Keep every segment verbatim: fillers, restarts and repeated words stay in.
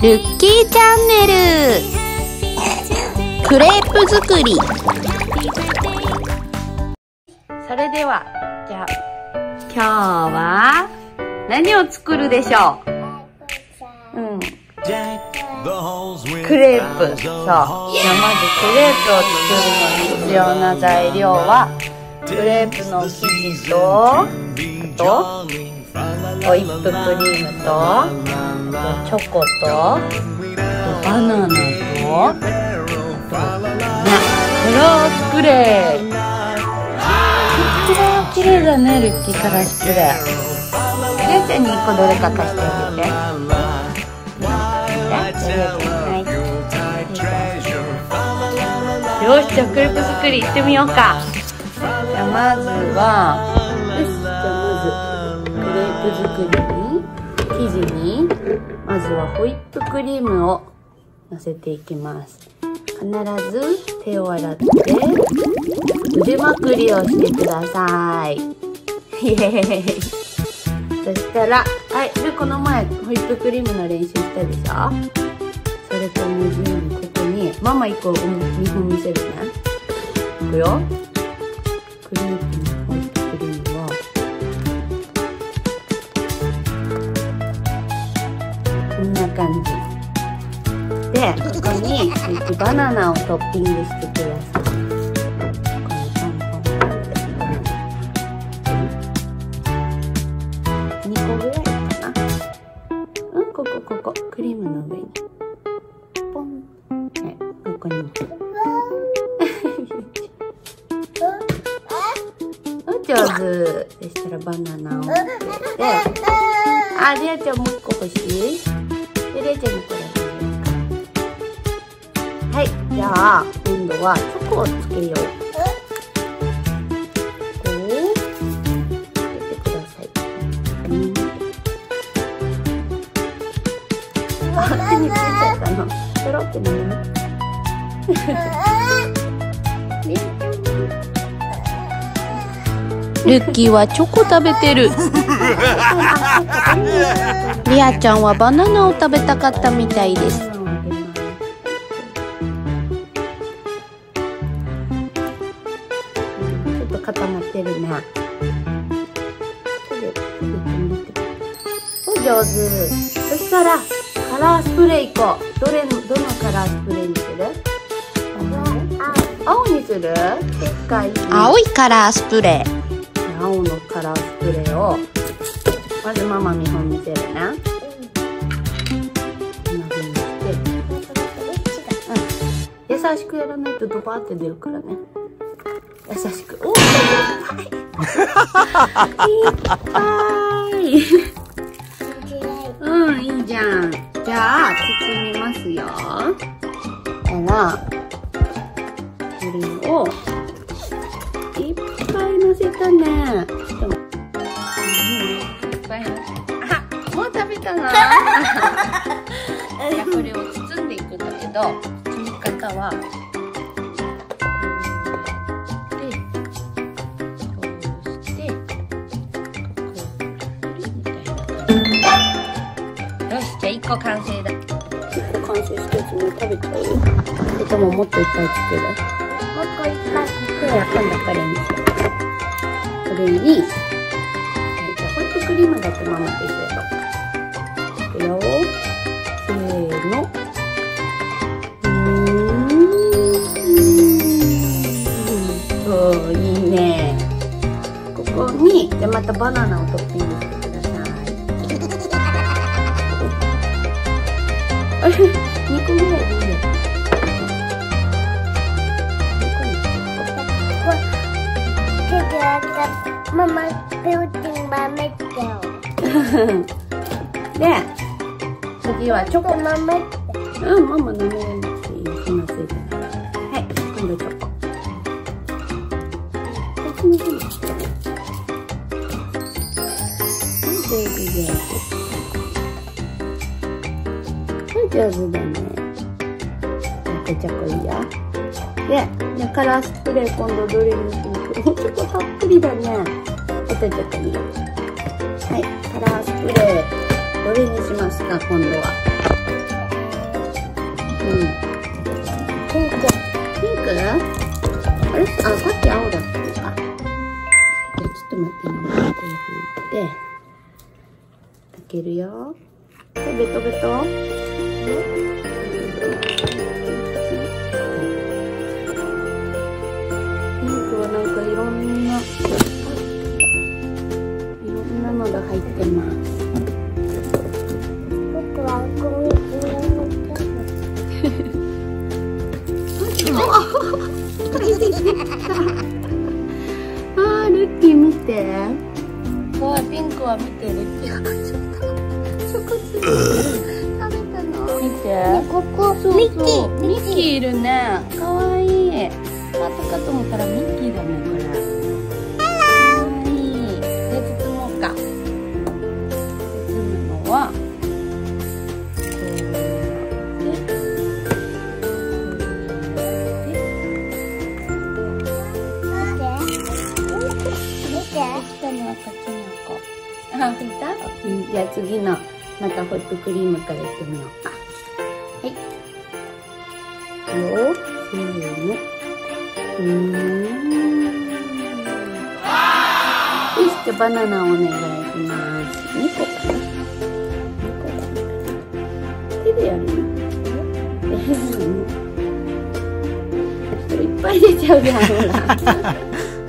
ルッキーチャンネル。クレープ作り。それではじゃあ今日は何を作るでしょう。うん、クレープ。そう、じゃあまずクレープを作るのに必要な材料はクレープの生地ととホイップクリームとチョコとバナナとカラースプレー。これは綺麗だね、ルッキーカラースプレー。りゅうちゃんにいっこどれか貸してあげて。よし、じゃあクレープ作り行ってみようか。じゃあまずはよし、じゃあまずクレープ作りに生地にまずはホイップクリームをのせていきます。必ず手を洗って腕まくりをしてください。イエーイ。そしたら、はい、でこの前ホイップクリームの練習したでしょ。それと同じようにここにママいっこ見本見せるね。いくよ。クレープのホイップクリームをこんな感じで、ここにバナナをトッピングしてください。にこぐらいかな。うん、ここここクリームの上にポン。はい、ここに上手。そしたらバナナをで、あ、りあちゃんもう一個欲しい？で、りあちゃんにこれあげようか。はい、じゃあ今度はチョコをつけよう。こうつけてください。うん、あ、手についちゃったの。ペロってね。ルッキーはチョコ食べてる。リアちゃんはバナナを食べたかったみたいです。ちょっと固まってるね。お上手。そしたらカラースプレーいこう。どれのどのカラースプレーにする？青にする？でっかい青いカラースプレー。青のカラースプレーをまずママ見本見せるね。こんな風にして、うん、優しくやらないとドバーって出るからね。優しく。おー、いっぱい。いっぱい。うん、いいじゃん。じゃあ包みますよ。だからこれをいっぱい乗せたね。ちょっと、うん、いっぱい乗せた。あ、もう食べたな。じゃあこれを包んでいくんだけど、包み方はで、こうしてよし、じゃあいっこ完成だ。いっこ完成したやつも食べちゃう？それとももっといっぱい作る？もっといっぱい作る。今度これにしよう。これに、はい、じゃあホイップクリームだけママと一緒やろう。いくよ。せーの。うーん。そう、いいね。ここに、じゃあまたバナナをトッピングしてください。あれ、にこぐらいでいいよ。Mama building my metal. で、次はチョコ。ママ。うん、ママの上についてます。はい、今度チョコ。こっちの方にしてね。上手上手。上手だね。チョコいいよ。で、じゃあカラースプレー今度どれにする？チョコたっぷりだね。あとちょっといいよ。はい、カラースプレーどれにしますか今度は。 ピンク。ピンク？あれ？あ、さっき青だったのか。じゃあちょっと待ってね。手拭いて。開けるよ。ベトベト。ピンクはなんかいろんな、いろんなのが入ってます。僕はこうあー、ルッキー見て。わあ、ピンクは見て、ルッキーがちょっとチョコついて食べたの見て。ここ、そうそう、ミッキーミッキーいるね。かわいい。カットかと思ったらミッキーだね、これ。かわいい。で、包もうか。包むのはあ、拭いた？うん、じゃあ次のまたホイップクリームからいってみようか。はい。よ、せーの。うーん。よし、じゃあバナナをお願いします。にこかな？にこだね。手でやるの？えー、ちょっといっぱい出ちゃうじゃん、ほら。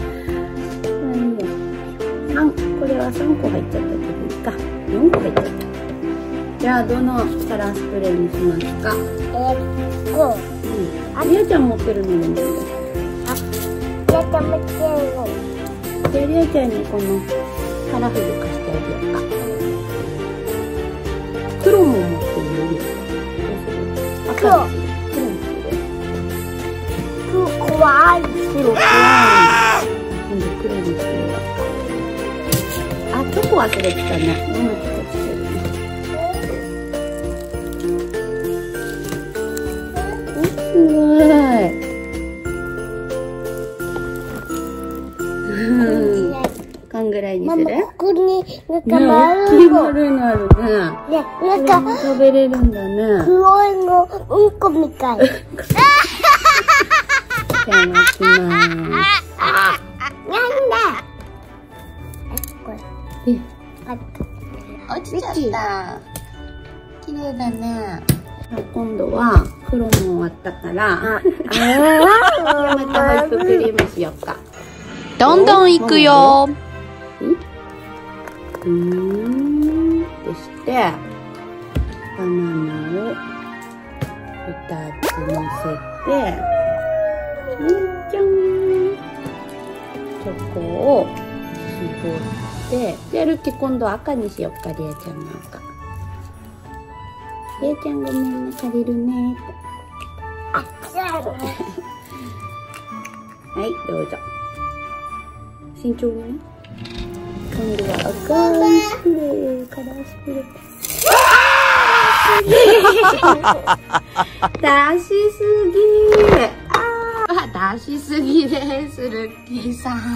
これはさんこ入っちゃったけどいいか。よんこ入っちゃった。じゃあどのカラースプレーにしますか？えー、こう。うん。あ、りあちゃん持ってるのでもいいです。あ、りあちゃん持ってるの。じゃありあちゃんにこのカラフル貸してあげようか。黒も持ってるので。赤黒。黒にする。黒怖い。黒怖い。今度黒にしてみようか。あ、チョコ忘れてたね。どんな形してるの？すごい。こんぐらいにする？ここになんか丸いの。丸いのあるね。ね、なんか食べれるんだね。黒いのうんこみたい。じゃあ巻きます。なんだ。落ちちゃった。綺麗だね。今度は黒も終わったから、またホイップクリームしようか。 どんどんいくよ。 うーん。そしてバナナをふたつ乗せて、じゃん。チョコを絞って。で、ルッキー今度赤にしよっか、りあちゃんの赤。りあちゃんごめんね、借りるね。あ、そう。はい、どうぞ。慎重にね。今度は赤いスプレー、カラースプレー。出しすぎ。あ、出しすぎです、ルッキーさん。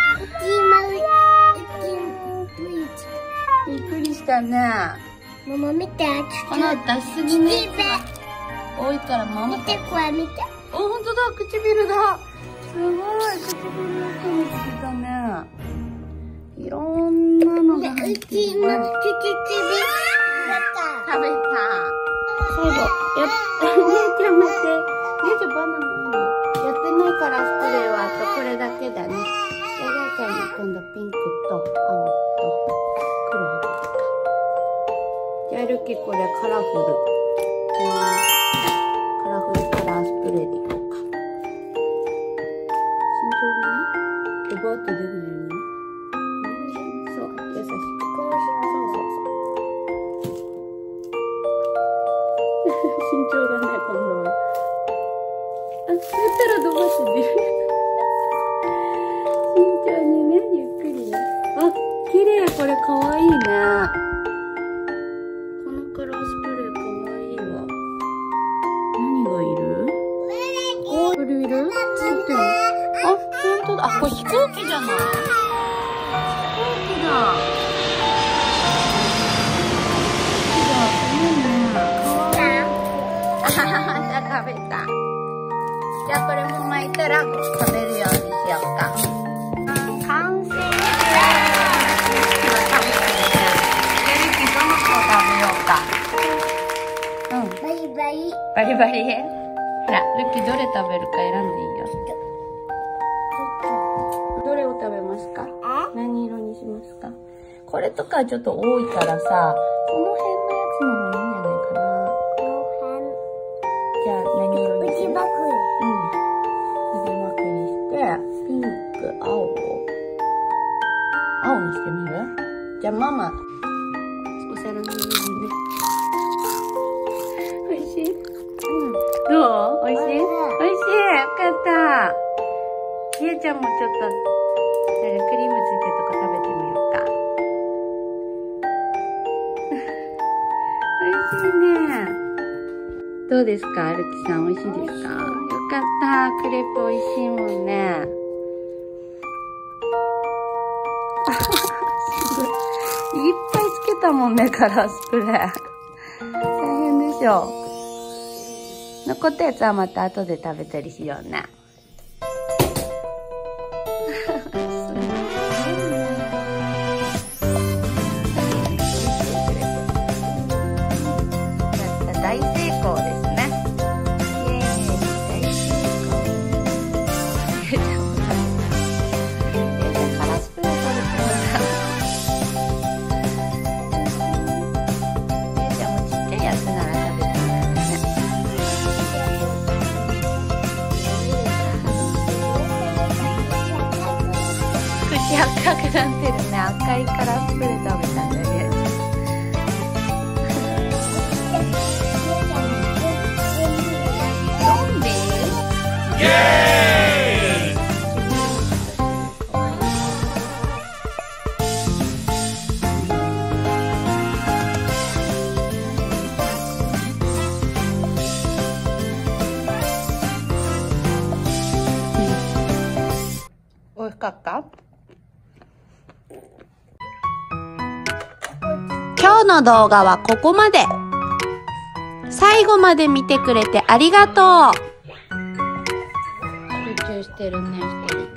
びっくりしたね。ママ見て、この出しすぎね。多いからママ。見て、これ見て。お、本当だ、唇だ。すごい、唇の音もつけたね。いろんなのが入ってる。食べた。最後、やっ、りあちゃん待って。りあちゃんバナナやってないからスプレーはあとこれだけだね。りあちゃんに今度ピンクと青と黒をか。じゃあルッキーこれカラフル。カラフルカラースプレーでいこうか。慎重にね。で、バーッと出るようにね。そう、優しく。そうそうそう。慎重だね、今度は。あ、そしたら伸ばしてる。慎重にね、ゆっくりね。あ、綺麗、これかわいいね。このカラースプレーかわいいわ。何がいる？お、これいる？あ、ほんとだ。あ、これ飛行機じゃない？飛行機だ。飛行機だ。すごいね。かわいい。あははは。 バリバリ。ほら、ルッキーどれ食べるか選んでいいよ。どれを食べますか？何色にしますか？これとかちょっと多いからさ、この辺のやつの方がいいんじゃないかな。じゃあ何色にする？うん。腕まくりして、ピンク、青を。青にしてみる？じゃあママ、お皿の上にね。おいしい？うん。どう？おいしい？おいしい？よかった。りえちゃんもちょっと、クリームついてるとこ食べてみようか。おいしいね。どうですか？アルキさん、おいしいですか？よかった。クレープおいしいもんね。いっぱいつけたもんね、カラースプレー。大変でしょ。残ったやつはまた後で食べたりしようね。大成功ですね。イエーイ、大成功。えー、カラースプレー食べてもらう。じゃあもうちっちゃいやつなら食べてもらうね。口赤くなってるね。赤いカラースプレー食べたんだよね。イエーイ！おいしかった？ 今日の動画はここまで。最後まで見てくれてありがとう。 集中してるね、一人。